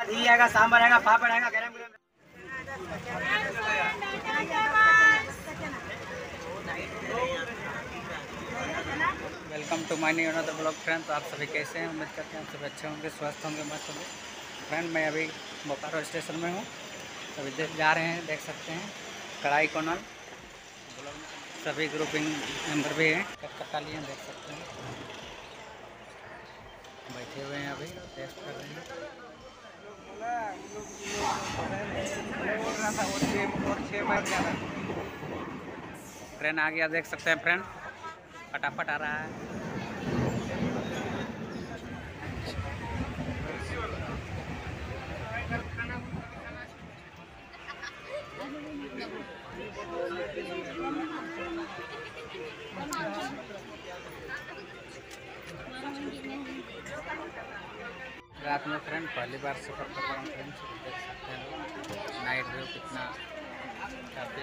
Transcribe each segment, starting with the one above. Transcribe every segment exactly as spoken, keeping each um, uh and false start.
इडली आएगा, सांभर आएगा, पापड़ आएगा, गरम गरम। Welcome to my new another blog friend. तो आप सभी कैसे हैं? उम्मीद करते हैं आप सभी अच्छे होंगे, स्वस्थ होंगे, मस्त होंगे। फ्रेंड मैं अभी बोकारो स्टेशन में हूँ। अभी जा रहे हैं, देख सकते हैं कढ़ाई कोनल सभी ग्रुपिंग मेंबर भी हैं। कटकटा लिए देख सकते हैं, बैठे हुए हैं, अभी टेस्ट कर रहे हैं। ट्रेन आ गया, देख सकते हैं फ्रेंड, फटाफट आ रहा है। रात में फ्रेंड पहली बार सफर कर रहा हूँ ट्रेन से, देख सकते हैं नाइट व्यू कितना काफ़ी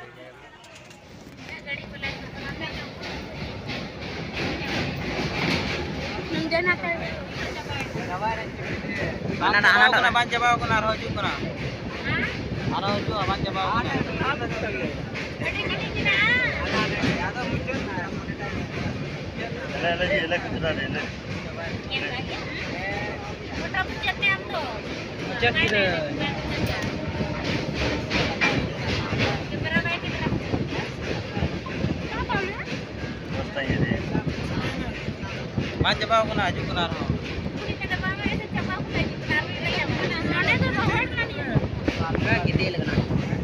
Mas coba aku nak ajuk kenar. Kita bawa itu coba aku ajuk kenar lagi yang mana? Mana tu rohor kan ni? Apa kita lagi nak?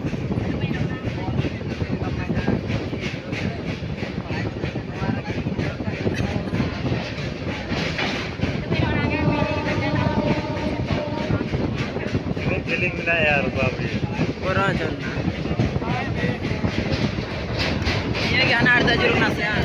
Feeling ना यार बाबू पूरा चलना ये क्या ना अर्धा जरूर ना से यार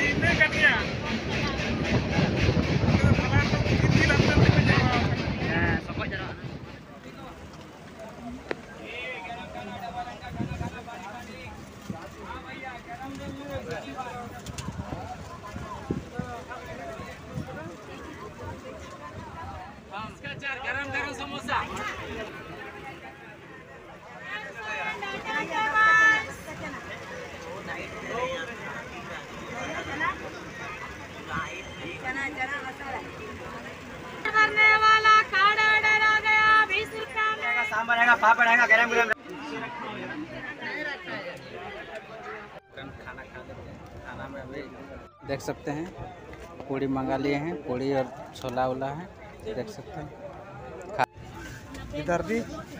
गरम गरम समोसा करने वाला खाना ऑर्डर आ गया, बीस रुपया में सांभर आएगा, पापड़ आएगा, गरम गरम। खाना खा लेते हैं। खाना में अभी देख सकते हैं पूड़ी मंगा लिए हैं, पूड़ी और छोला उला है, देख सकते हैं। इधर भी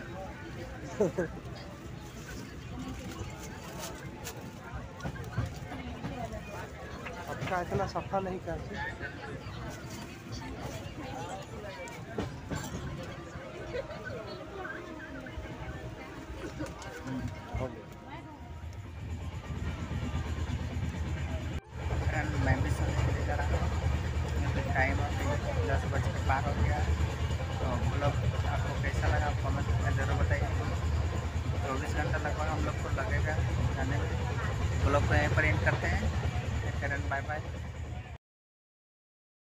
आपका इतना सफा नहीं करते। मैं भी सोने के लिए जा रहा हूँ, टाइम दस बज के पार हो गया। तो ब्लॉग आपको कैसा लगा आप कमेंट में ज़रूर बताइए। चौबीस घंटा लगभग हम लोग को लगेगा जाने में। ब्लॉग को यहीं पर एंड करते हैं। Bye bye.